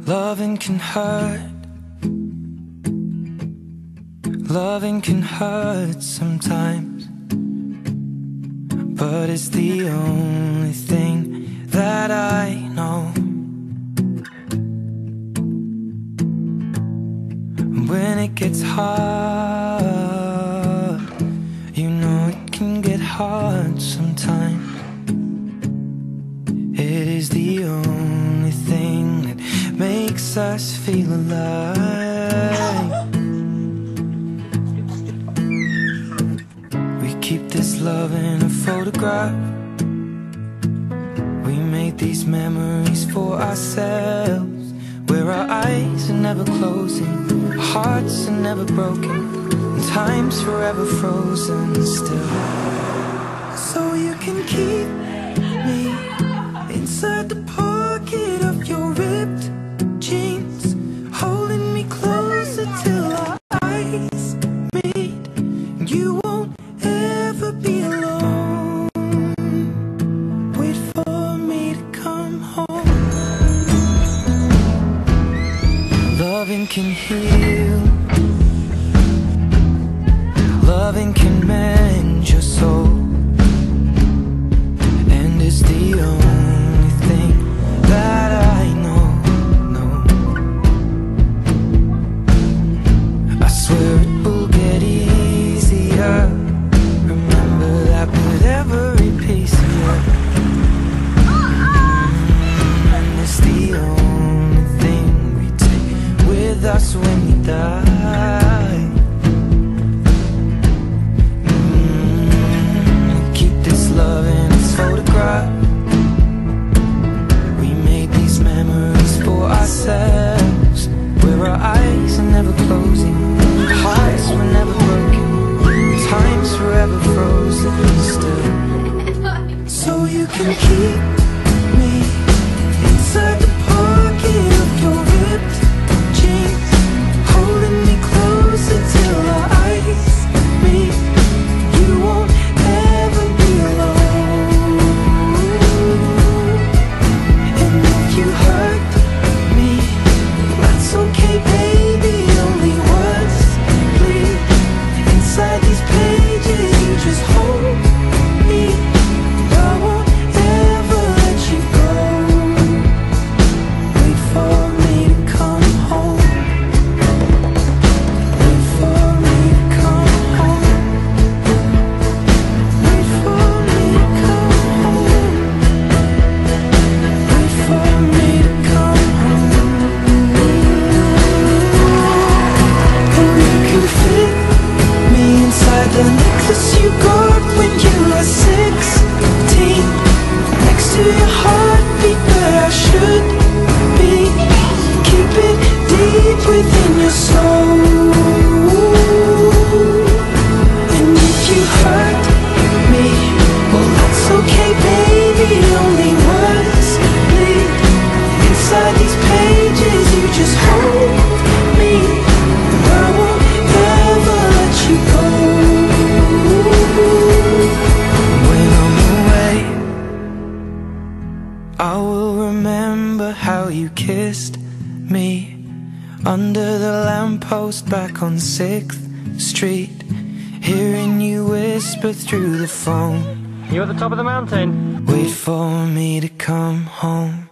Loving can hurt. Loving can hurt sometimes, but it's the only thing that I know. When it gets hard, you know it can get hard sometimes. It is the only thing that makes us feel alive. We keep this love in a photograph. We made these memories for ourselves, where our eyes are never closing, our hearts are never broken, and time's forever frozen still. So you can keep me inside the pocket of your ripped jeans, holding me closer till our eyes meet. You won't ever be alone. Wait for me to come home. Loving can heal. Loving can mend your soul, and it's the only thing that I know. I swear it will get easier. Remember that with every piece of you. And it's the only thing we take with us when we die. We keep this love in its photograph. We made these memories for ourselves, where our eyes are never closing, our hearts were never broken, time's forever frozen still. So you can keep me inside the pocket of your ripped jeans, holding me closer till our eyes meet. You won't ever be alone. And if you hurt me, that's okay, baby. Only words bleed inside these pages. You just hold me. I won't ever let you go. Wait for me to come home. Wait for me to come home. Wait for me to come home. Wait for me to come home. And you can fit me inside the necklace you got when you were 16, next to your heartbeat where I should be. Keep it deep within your soul. And if you hurt me, well, that's okay, baby. Only words bleed inside these pages. You just hold me. I won't ever let you go. When I'm away, I will remember how you kissed me under the lamppost back on 6th Street, hearing you whisper through the phone, "You're at the top of the mountain. Wait for me to come home."